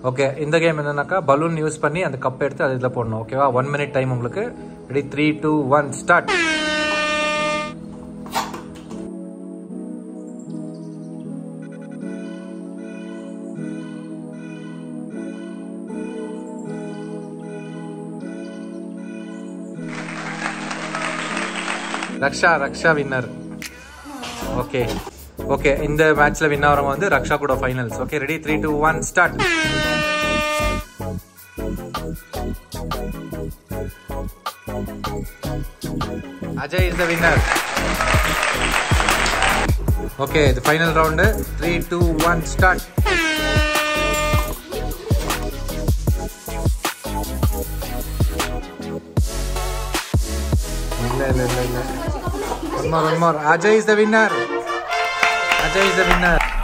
Okay இந்த game என்னன்னாக்கா balloon use பண்ணி அந்த கப் எடுத்து அது இதில் போடணும் ஓகேவா 1 minute டைம் உங்களுக்கு ready 3 2 1 start Raksha winner okay okay இந்த மேட்ச்ல வின் ஆறவங்க வந்து ரக்ஷா கூட finals okay ready 3 2 1 start Ajay is the winner okay the final round 3 2 1 start One more. Ajay is the winner.